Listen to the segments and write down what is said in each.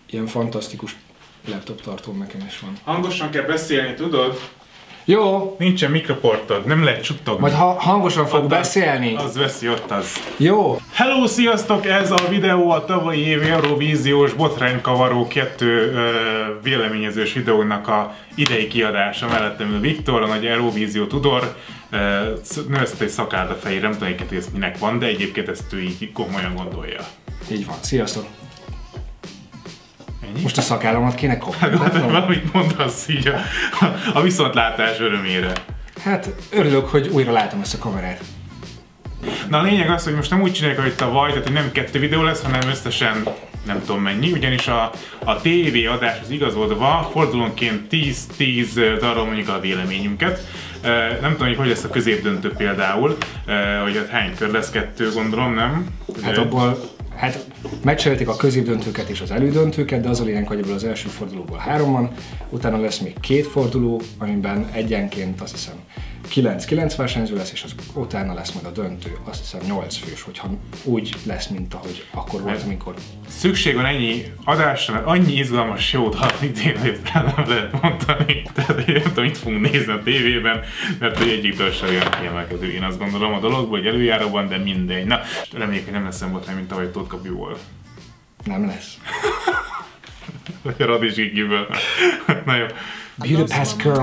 ilyen fantasztikus laptop tartóm nekem is van. Hangosan kell beszélni, tudod? Jó. Nincsen mikroportod, nem lehet csuttogni. Majd hangosan fog beszélni. Az veszi ott az. Jó. Hello, sziasztok! Ez a videó a tavalyi év Eurovíziós botránykavaró 2 véleményezős videónak a idei kiadása. Mellettem ül Viktor, a nagy Eurovízió tudor. Nevezte egy szakálda fejére, nem tudom, hogy ez minek van, de egyébként ezt ő így komolyan gondolja. Így van. Sziasztok. Ennyi? Most a szakállamat kéne kopni. Valamit mondasz így a viszontlátás örömére. Hát örülök, hogy újra látom ezt a kamerát. Na a lényeg az, hogy most nem úgy csináljuk, hogy tavaly, tehát hogy nem 2 videó lesz, hanem összesen nem tudom mennyi, ugyanis a TV adás az igazolva, fordulónként 10-10 darab mondjuk a véleményünket. Nem tudom, hogy lesz a középdöntő például, hogy ott hány kör lesz, 2 gondolom, nem? Hát abból, megcserélték a középdöntőket és az elődöntőket, de az a lényeg, hogy ebből az első fordulóból 3 van, utána lesz még 2 forduló, amiben egyenként azt hiszem 9 versenyző lesz, és az utána lesz majd a döntő, azt hiszem 8 fős, hogyha úgy lesz, mint ahogy akkor volt, amikor... Szükség van ennyi adásra, mert annyi izgalmas show-t hallani tényleg nem lehet mondani. Tehát én nem tudom, mit fogunk nézni a tévében, mert hogy egyik sem olyan kiemelkedő, én azt gondolom a dologból, hogy előjáróban, de mindegy. Na, reméljük, hogy nem lesz botrány, mint tavaly Tóth Gabival. Nem lesz. Vagy a Radis Gigiből. Na jó. Budapest Girl.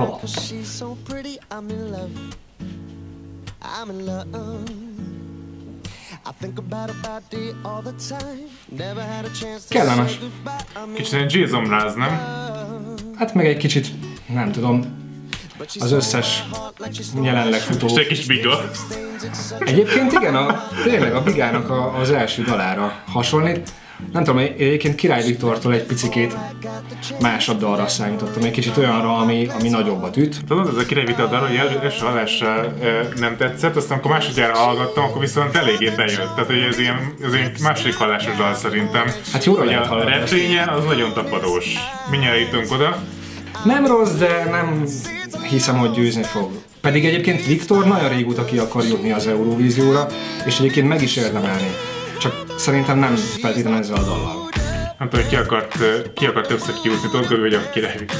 Kellemes. Kicsit ilyen Jason Mraz, nem? Hát meg egy kicsit, nem tudom, az összes jelenleg futó... És egy kis biga. Egyébként igen, tényleg a bigának az első dalára hasonlít. Nem tudom, egyébként Király Viktortól egy picikét másabb dalra számítottam, egy kicsit olyanra, ami nagyobbat üt. Tudod, ez a Király Viktor dal, hogy első hallásra nem tetszett, aztán amikor másodjára hallgattam, akkor viszont eléggé bejött. Tehát hogy ez ilyen második hallásos dal szerintem. Hát jóra lehet hallani. A refrénye az nagyon tapadós. Mindjárt jutunk oda. Nem rossz, de nem hiszem, hogy győzni fog. Pedig egyébként Viktor nagyon régóta ki akar jutni az Eurovízióra, és egyébként meg is érdemelni. Csak szerintem nem feltétlenül ezzel a dallal. Nem tudom, hogy ki akar többször kijutni, Tóth Gabi vagy a Király Viktor.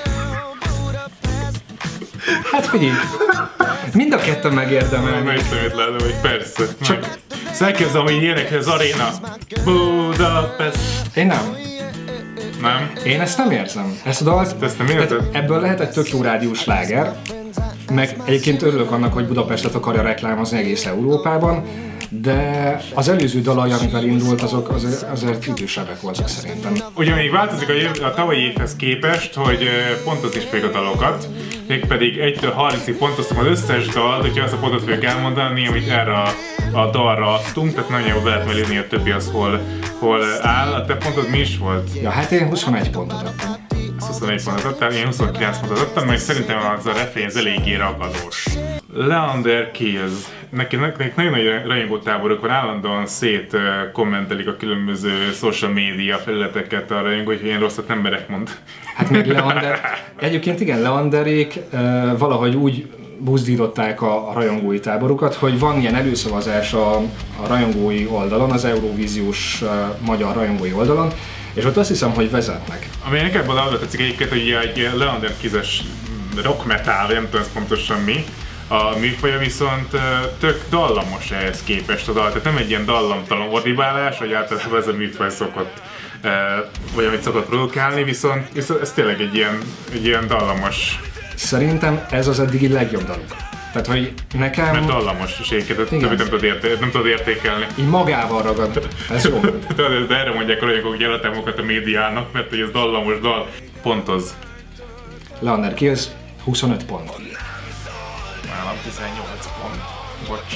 Hát figyelj, mind a ketten megérdemelni. Nem ismétlem, hogy persze. Csak elkezdem, hogy énekel az aréna. Budapest. Én nem. Nem? Én ezt nem érzem. Ezt a dalt, ezt nem érzed? Ebből lehet egy tök jó rádiós sláger. Meg egyébként örülök annak, hogy Budapestet akarja reklámozni egész Európában. De az előző dalai, amivel indult, azok azért idősebbek voltak szerintem. Ugye még változik a tavalyi évhez képest, hogy pontozni is fogjuk a dalokat, mégpedig 1-től 30-ig pontoztam az összes dalt, hogyha azt a pontot fogjuk elmondani, amit erre a dalra adtunk, tehát nagyon jól lehet mellőzni, a többi az hol áll. A te pontod mi is volt? Ja, hát én 21 pontot adtam. 21 pontot adtál, én 29 pontot adtam, mert szerintem az a refrén az eléggé ragadós. Leander Kills. Neki nagyon nagy rajongótáborok van, állandóan kommentelik a különböző social media felületeket a rajongók, hogy ilyen rosszat nem merek mond. Hát meg Leander, egyébként igen, Leanderék valahogy úgy buzdították a rajongói táborukat, hogy van ilyen előszavazás a rajongói oldalon, az Eurovíziós magyar rajongói oldalon, és ott azt hiszem, hogy vezetnek. Ami nekem ebből arra tetszik egyébként, hogy egy Leander Kills-es rock metal, nem tudom ez pontosan mi, a műfaja viszont tök dallamos ehhez képest a dal, tehát nem egy ilyen dallamtalan ordibálás, hogy általában ez a műfaj szokott, vagy amit szokott produkálni, viszont ez tényleg egy ilyen dallamos. Szerintem ez az eddigi legjobb daluk. Tehát, hogy nekem... Mert dallamos, és egyébként nem tudod értékelni. Így magával ragad. Ez jó. De erre mondják a rajongók gyeletemokat a médiának, mert hogy ez dallamos dal. Pontoz. Leander Kills, 25 pont. Nálam 18 pont. Bocs.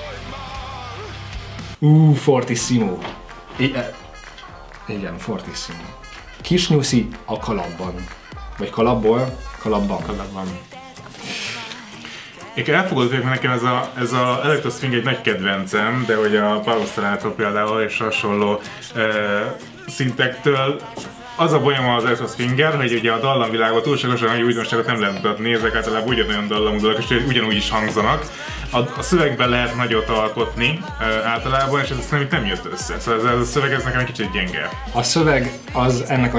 Fortissimo. Igen, Fortissimo. Kisnyuszi a kalapban. Vagy kalapból, kalapban. Én elfogadott vagyok, mert nekem ez a Electro Swing egy nagy kedvencem, de hogy a Pausztalától például és hasonló szintektől Az a bajom az Earth of Finger, hogy ugye a dallamvilágban túlságosan nagy újdonságot nem lehet mutatni, ezek általában ugyanolyan dallamú dalok, és ugyanúgy is hangzanak. A szövegben lehet nagyot alkotni általában, és ez nem jött össze. Szóval ez a szöveg ez nekem egy kicsit gyenge. A szöveg az ennek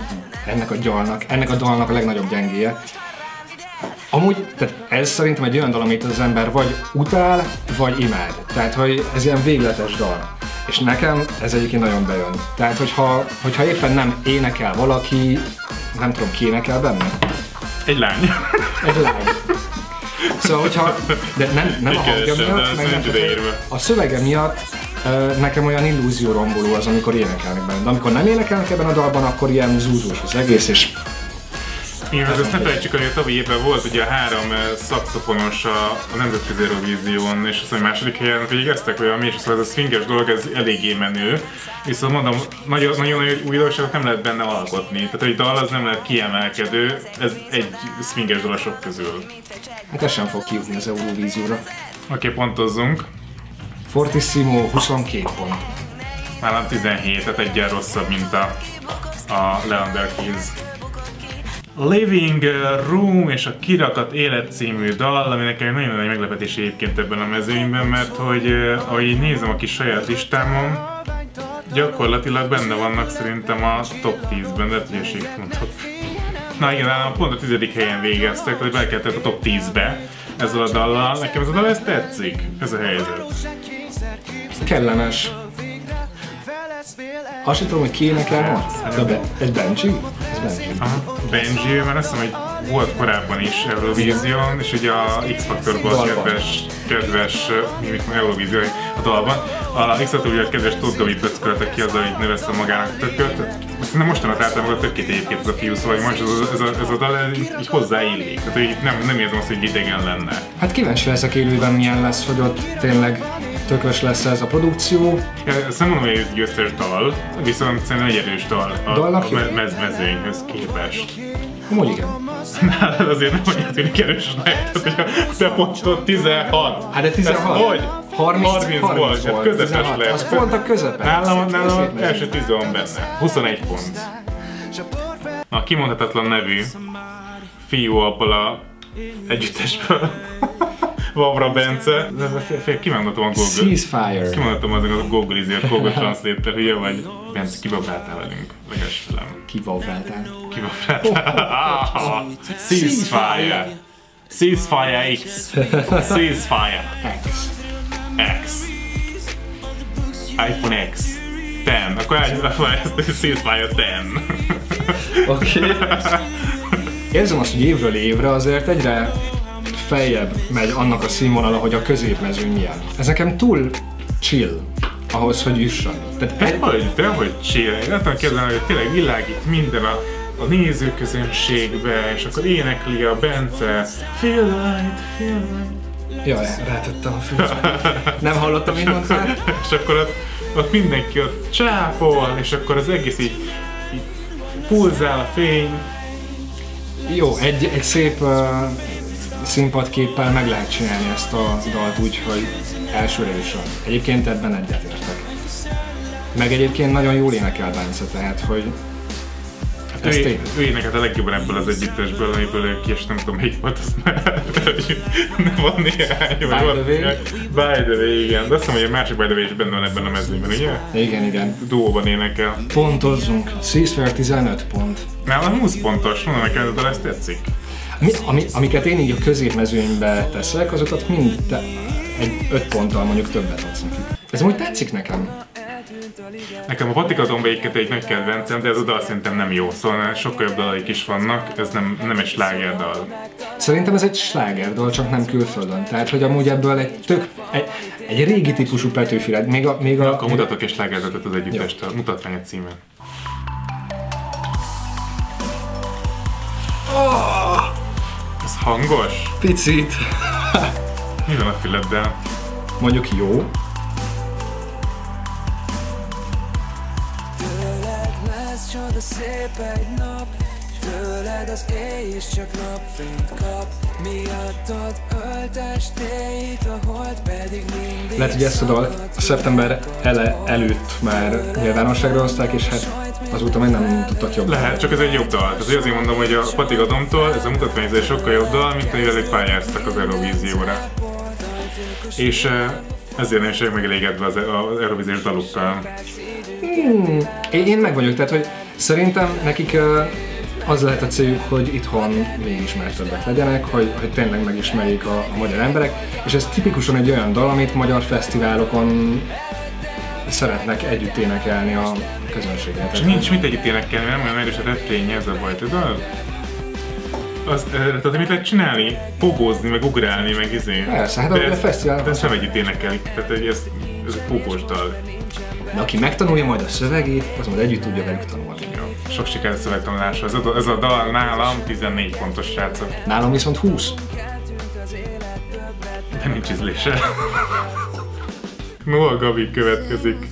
a dalnak a legnagyobb gyengéje. Amúgy, tehát ez szerintem egy olyan dal, amit az ember vagy utál, vagy imád. Tehát, hogy ez ilyen végletes dal. És nekem ez egyébként nagyon bejön. Tehát, hogyha éppen nem énekel valaki, nem tudom, ki énekel benne? Egy lány. Egy lány. Szóval, hogyha, de nem a hangja miatt, meg a szövege miatt nekem olyan illúzió romboló az, amikor énekelnek benne. De amikor nem énekelnek ebben a dalban, akkor ilyen zúzós az egész, és igen, ezt ne felejtsük, hogy a tavalyi évben volt ugye a 3 szaxofonos a Nemzetközi Eurovízión, és azt mondja, második helyen végeztek, vagy ami, és szóval ez a swinges dolog, ez eléggé menő. Viszont mondom, nagyon nagy újdonságot nem lehet benne alkotni. Tehát egy dal az nem lehet kiemelkedő, ez egy swinges dal a sok közül. Hát ez sem fog kijutni az Eurovízióra. Oké, pontozzunk. Fortissimo 22 pont. Nálam 17, tehát egyen rosszabb, mint a Leander Keys. Living Room és a Kirakat Élet című dal, ami nekem nagyon nagy meglepetés egyébként ebben a mezőnyben, mert hogy ahogy így nézem a kis saját listámon, gyakorlatilag benne vannak szerintem a top 10-ben, de hülyeséget mondok. Na igen, pont a 10. helyen végeztek, tehát belkeltett a top 10-be ezzel a dallal. Nekem ez a dal, ez tetszik, ez a helyzet. Kellemes. Azt sem tudom, hogy ki énekel most? Ez Benji? Ez Benji. Aha, Benji, mert azt hiszem, hogy volt korábban is Eurovízión, és ugye a X-Factorban kedves Eurovízió a dalban. A X-Factor ugye a kedves Tóth Gabi pöcköltek ki azzal, hogy nevezte magának tököt. Aztán most találtam meg a tökkét egyébként ez a fiú, szóval most ez a dal így hozzáillik. Tehát így nem érzem azt, hogy idegen lenne. Hát kíváncsi leszek élőben milyen lesz, hogy ott tényleg tökös lesz ez a produkció. Ezt nem mondom, hogy ez győztes dal, viszont szerintem egy erős dal a mezőnyhöz képest. Amúgy igen. Nálad azért nem olyan tűnik erősnek, tehát hogy a te pontod 16. Hát de 16? Ez hogy? 30 volt, hát közepes 16. lesz. Az pont a közepes. Nálam első 10 van benne. 21 pont. A kimondhatatlan nevű fiú abból a együttesből. Vavra Bence. Kimondhatom a Google. Ceasefire. Kimondhatom azon a Google-izért, Google Translate-tel, hülye vagy. Bence, kibabráltál velünk. Leges velem. Kibabráltál. Kibabráltál. Ceasefire. Ceasefire X. Ceasefire X. X. iPhone X. 10. Akkor Ceasefire 10. Oké. Érzem azt, hogy évről évre azért egyre feljebb megy annak a színvonala, hogy a középmezőny milyen. Ez nekem túl chill ahhoz, hogy jusson. Dehogy chill. Én nem tudom képzelni, hogy tényleg világít minden a nézőközönségbe, és akkor énekli a Bence Feel light, feel light. Jaj, rátettem a fülbe. Nem hallottam, mit mondtál? És akkor ott mindenki ott csápol, és akkor az egész így pulzál a fény. Jó, egy szép színpadképpel meg lehet csinálni ezt a dalt úgy, hogy elsőre is van. Egyébként ebben egyetértek. Meg egyébként nagyon jól énekel Bence, tehát hogy ő énekelt a legjobban ebből az együttesből, amiből ő ki, és nem tudom melyik volt az már. Nem van néhány, By the Way, igen. De azt hiszem, hogy a másik By the Way is benne van ebben a mezőnyben, ugye? Igen. Duóban énekel. Pontozzunk. Ceasefire 15 pont. Nálam 20 pontos, mondom neked, de ezt tetszik. Amiket én így a középmezőnybe teszek, azokat mind egy 5 ponttal mondjuk többet adsz neki. Ez úgy tetszik nekem. Nekem a Patika Dombéket egy nagy kedvencem, de ez a dal szerintem nem jó, szóval sokkal jobb dalaik is vannak, ez nem egy slágerdal. Szerintem ez egy slágerdal, csak nem külföldön. Tehát, hogy amúgy ebből egy régi típusú Petőfi lett. Akkor mutatok egy slágerdatot az együttest, a mutatvány a címen. Ez hangos? Picit. Mi van a füleddel? Mondjuk jó. Csoda szép egy nap, s tőled az éj is csak napfényt kap. Miattad öltestéit, a hold pedig mindig. Lehet, hogy ezt a dalt a szeptember előtt már nyilvánosságra hozták, és hát azóta meg nem tudtak jobb. Lehet, csak ez egy jobb dal. Tehát azért mondom, hogy a Patig Adomtól ez a mutatvány sokkal jobb dal, mint amivel itt pályáztak az Eurovízióra. És ezért nem is megelégedve az Eurovíziós dalukkal. Én meg vagyok, tehát hogy szerintem nekik az lehet a céljuk, hogy itthon még ismertebbek legyenek, hogy tényleg megismerjék a magyar emberek, és ez tipikusan egy olyan dal, amit magyar fesztiválokon szeretnek együtt énekelni a közönséggel. És nincs mit együtt énekelni, nem olyan erős a refrénye, ez a baj, tudod? Tehát amit lehet csinálni, pogózni, meg ugrálni, meg izé. Persze, hát a fesztiválon. De ezt nem együtt énekelik, tehát ez egy pogós dal. De aki megtanulja majd a szövegét, az majd együtt tudja velük tanulni. Jó. Sok sikert szövegtanulásra. Ez a dal nálam 14 pontos, srácok. Nálam viszont 20. De nincs ízlése. Noah Gabi következik.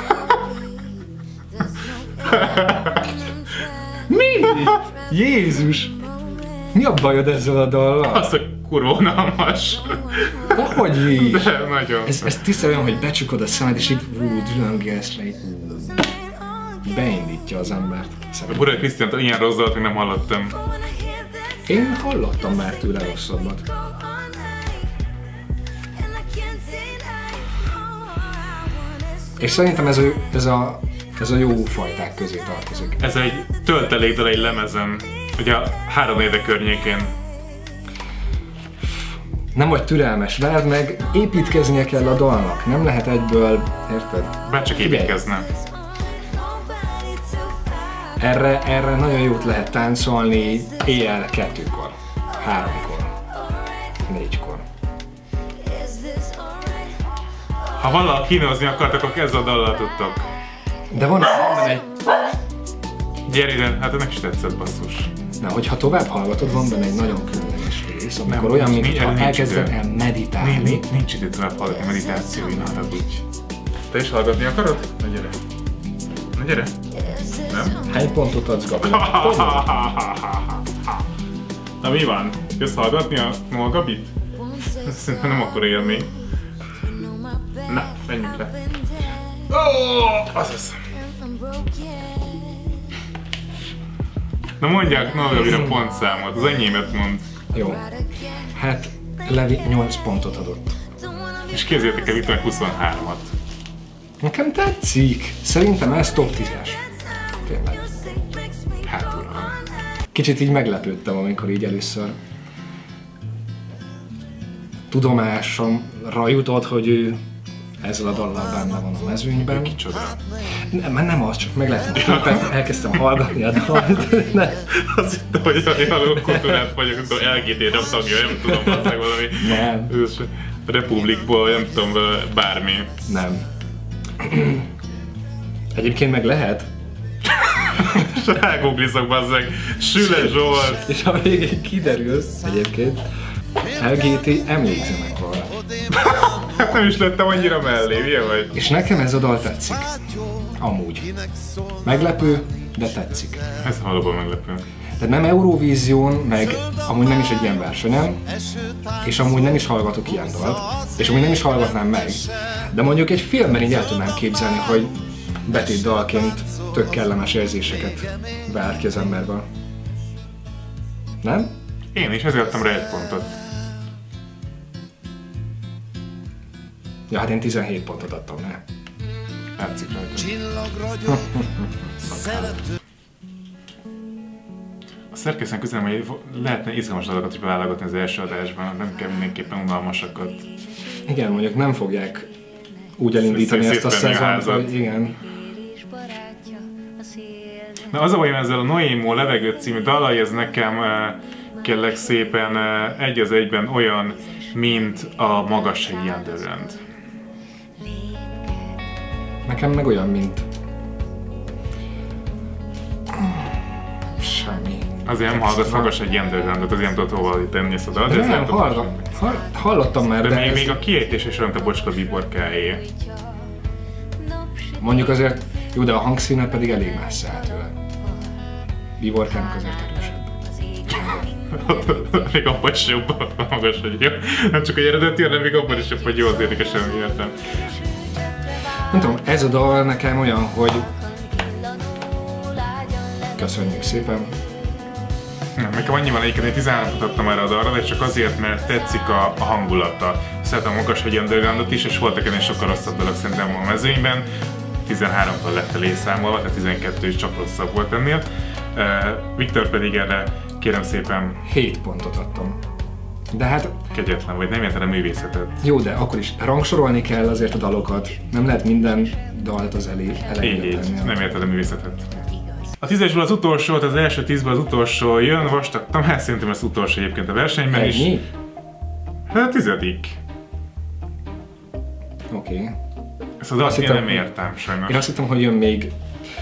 Mi? Jézus! Mi a bajod ezzel a dallal? Az a kurva unalmas. Hogy is? De nagyon. Ez tiszta olyan, hogy becsukod a szemed és így dülöngélsz le, így beindítja az embert. A Burai Krisztiántól ilyen rossz dalt még nem hallottam. Én hallottam már tőle rosszabbat. És szerintem ez a jó fajták közé tartozik. Ez egy töltelékdal egy lemezen, ugye a 3 éve környékén. Nem vagy türelmes, várd meg, építkeznie kell a dalnak, nem lehet egyből, érted? Bárcsak építkezne. Erre nagyon jót lehet táncolni éjjel 2-kor, 3-kor, 4-kor. Ha valahol kínozni akartak, akkor ezzel a dallal tudtok. De van egy... Gyere ide, hát ennek is tetszett, basszus. Na, hogyha tovább hallgatod, van benne egy nagyon különleges rész, amikor Nem, olyan, nincs, mintha nincs elkezded idő. el meditálni. Nincs idő tovább hallgatni meditációi, ne haragudj. Te is hallgatni akarod? Na gyere. Na gyere. Nem? Hány pontot adsz, Gabi? Na mi van? Jössz hallgatni a Noah Gabit? Szerintem nem akkora élmény. Na, menjünk le. Azaz. Na mondják Noah Gabira pontszámot, az enyémet mond. Jó. Hát Levi 8 pontot adott. És képzeljétek el, itt meg 23-at. Nekem tetszik. Szerintem ez top 10-es. Tényleg. Hátulra. Kicsit így meglepődtem, amikor így először tudomásomra jutott, hogy ő ezzel a dallal benne van a mezőnyben. Kicsoda. Nem az, csak meglettem képet, elkezdtem hallgatni a dalt. Azt hittem, hogy olyan kultúrát vagyok, amikor LGT rabtagja, nem tudom, bazzeg valami. Nem. Republikból, nem tudom, bármi. Nem. Egyébként meg lehet. És rágooglizok, bazzeg. Süle Zsolt. És a végén kiderül egyébként, LGT emlékzenek volna. Nem is lettem annyira mellé, milyen vagy? És nekem ez a dal tetszik. Amúgy. Meglepő, de tetszik. Ez valóban meglepő. Tehát nem Eurovízión, meg amúgy nem is egy ilyen versenyen, és amúgy nem is hallgatok ilyen dalt, és amúgy nem is hallgatnám meg. De mondjuk egy filmben így el tudnám képzelni, hogy betét dalként tök kellemes érzéseket vált ki az emberből. Nem? Én is, ezért adtam rá 1 pontot. Ja, hát én 17 pontot adtam rá. Látszik rajta. A szerkesztően közelem, hogy lehetne izgalmas dolgokat is beválogatni az első adásban, nem kell mindenképpen unalmasakat. Igen, mondjuk nem fogják úgy elindítani ezt a szezont, hogy igen. Na az a bajom ezzel a Noémo Levegő című dallal, ez nekem kérlek szépen egy az egyben olyan, mint a Magassági Underground. Nekem meg olyan, mint... Semmi. Azért nem hallgatsz Magassági Undergroundot, azért nem tudod hova tenni ezt a dalt. De nem, hallottam már, de ez... még a kiejtés is olyan, mint a Bocska Biborkáé. Mondjuk azért, jó, de a hangszíne pedig elég messze áll tőle. Biborkának azért erősebb. Még abban is jobb a Magassági. Nem csak egy eredeti, hanem még abban is jobb, hogy jó, az érdekesen értem. Nem tudom, ez a dal nekem olyan, hogy Köszönjük szépen. Nekem annyiban egyébként, hogy 13-at adtam erre a dalra, de csak azért, mert tetszik a hangulata. Szeretem a Magashegyi Undergroundot is, és voltak ennél sokkal rosszabb dolog szerintem a mezőnyben. 13-tól lett elészámolva, tehát 12 is csak rosszabb volt ennél. Viktor pedig erre kérem szépen 7 pontot adtam. De hát... Kegyetlen vagy, nem érted a művészetet. Jó, de akkor is rangsorolni kell azért a dalokat. Nem lehet minden dalt az elejére tenni. Nem érted a művészetet. A 10-esből az utolsó, az első 10-ből az utolsó jön, Vastag Tamás, szerintem ez utolsó egyébként a versenyben is. Ennyi? Hát a 10. Oké. Ezt a dalt én nem értem sajnos. Én azt hittem, hogy jön még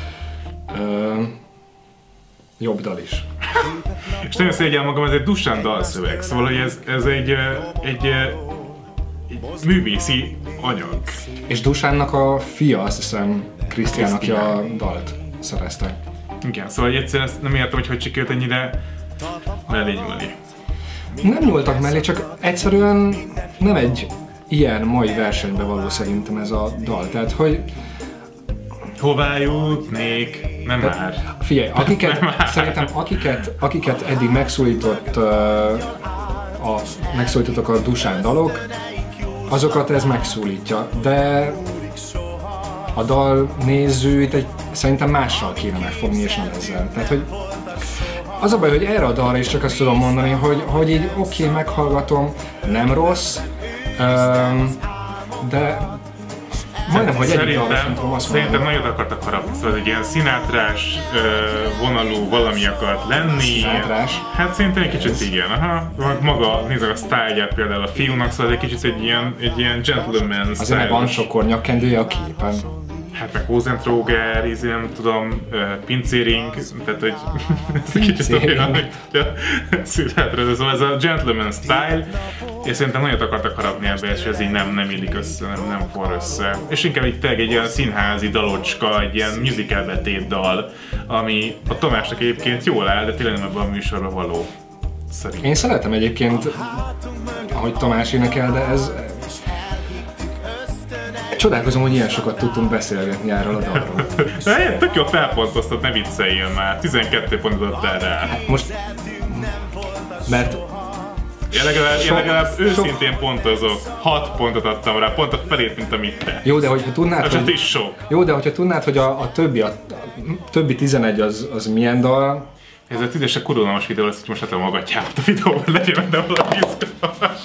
jobb dal is. És nagyon szégyel magam, ez egy Dusan dalszöveg, szóval hogy ez egy művészi anyag. És Dusánnak a fia, azt hiszem, Krisztián, aki a dalt szerezte. Igen, szóval egyszerűen ezt nem értem, hogy sikerült ennyire mellé nyúlni. Nem nyúltak mellé, csak egyszerűen nem egy ilyen mai versenybe való szerintem ez a dal. Tehát, hogy... Hová jutnék? Nem már. Figyelj, szerintem akiket eddig megszólítottak a Dusán dalok, azokat ez megszólítja, de a dal nézőit szerintem mással kéne megfogni, és nem ezzel. Tehát, hogy az a baj, hogy erre a dalra is csak azt tudom mondani, hogy így oké, meghallgatom, nem rossz, de majdnem, hogy egyik dalra sem tudom azt mondani. Szerintem nagyot akartak harapni, szóval egy ilyen Sinatrás vonalú valami akart lenni. Sinatrás? Hát szerintem egy kicsit igen, aha. Maga, nézzük a sztáját például a fiúnak, szóval egy kicsit egy ilyen gentleman style. Azért van sokkor nyakkendője a képen. Hát meg Hosentróger, nem tudom, pincéring, tehát hogy ez egy kicsit olyan, hogy Sinatra, szóval ez a gentleman style, és szerintem nagyot akartak harapni ebbe, és ez így nem illik össze, nem forr össze. És inkább így tényleg egy ilyen színházi dalocska, egy ilyen musical betét dal, ami a Tamásnak egyébként jól áll, de tényleg nem ebben a műsorban való. Szerintem. Én szeretem egyébként, ahogy Tamás énekel, de ez... Csodálkozom, hogy ilyen sokat tudtunk beszélgetni erről a dalról. Tök jól felpontoztat, ne vicceljél már. 12 pontot adtál rá. Most... Mert... Én legalább őszintén pontozok. 6 pontot adtam rá, pont a felét, mint amit te. Jó, de hogyha tudnád, hogy... is sok. Jó, de hogyha tudnád, hogy a többi 11 az milyen dal... Ez a 10-esek kurulmas videó lesz, hogy most látom magatját a videóban, legyen benne valami izgalmas.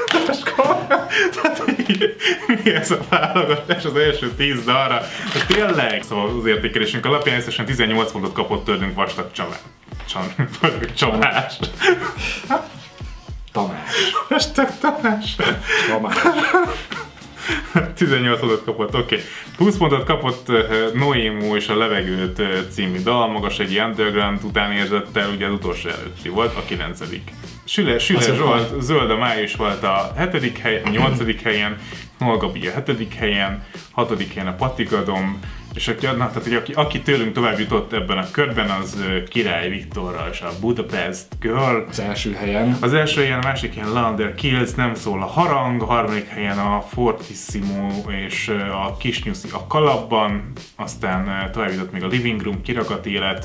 Mi ez a válogatás az első 10 dalra? De tényleg! Szóval az értékelésünk alapján összesen 18 pontot kapott tőlünk Vastag Tamás. Vastag Tamás. 18 pontot kapott, oké. 20 pontot kapott Noémó és a Levegőt című dal, Magashegyi Underground utánérzettel, ugye az utolsó előtti volt, a 9. Süle Zsolt, Zöld a május volt a 7. helyen, 8. helyen, Nol Gabi a 7. helyen, 6. helyen a Patigadom, és aki tőlünk tovább jutott ebben a körben, az Király Viktorral és a Budapest Girl. Az első helyen. Az első helyen, a másik helyen Leander Kills, Nem szól a harang, a harmadik helyen a Fortissimo és a Kisnyuszi a Kalapban, aztán tovább jutott még a Living Room, Kirakat élet,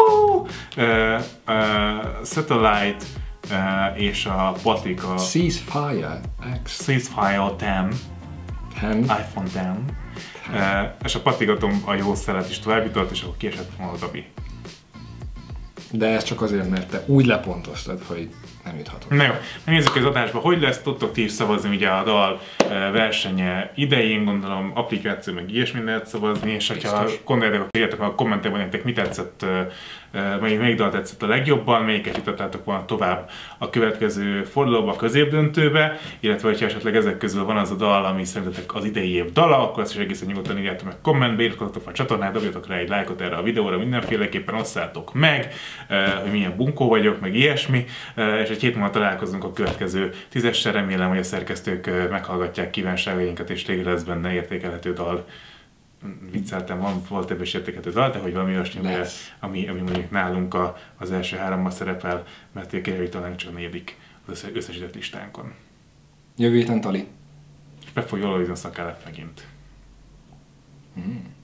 Satellite, és a Patika... Ceasefire X. Ceasefire 10. iPhone 10. És a Patigatom a jó szelet is tovább jutott, és akkor kiesett Nol Gabi. De ez csak azért, mert te úgy lepontoztad, hogy nem juthatok. Na jó, nézzük az adásba, hogy lesz, tudtok ti is szavazni ugye a dal versenye idején, gondolom applikáció meg ilyesmi lehet szavazni, és ha gondoljátok, akkor írjátok a kommentekben, nektek mi tetszett, melyik dal tetszett a legjobban, melyiket jutottátok volna tovább a következő fordulóba, a középdöntőbe, illetve hogyha esetleg ezek közül van az a dal, ami szerintetek az idei év dala, akkor ezt is egészen nyugodtan írjátok meg kommentbe, iratkozzatok a csatornát, dobjatok rá egy lájkot erre a videóra, mindenféleképpen osszátok meg, hogy milyen bunkó vagyok, meg ilyesmi, és egy hét múlva találkozunk a következő 10-essel, remélem, hogy a szerkesztők meghallgatják kívánságainkat, és tényleg lesz benne értékelhető dal. Vicceltem, volt ebben is értékelhető dal, de hogy valami olyasmi, ami mondjuk nálunk az első 3-ban szerepel, mert Király talán csak a 4. az összesített listánkon. Jövő héten Tali. És be fog jól a szakállat megint.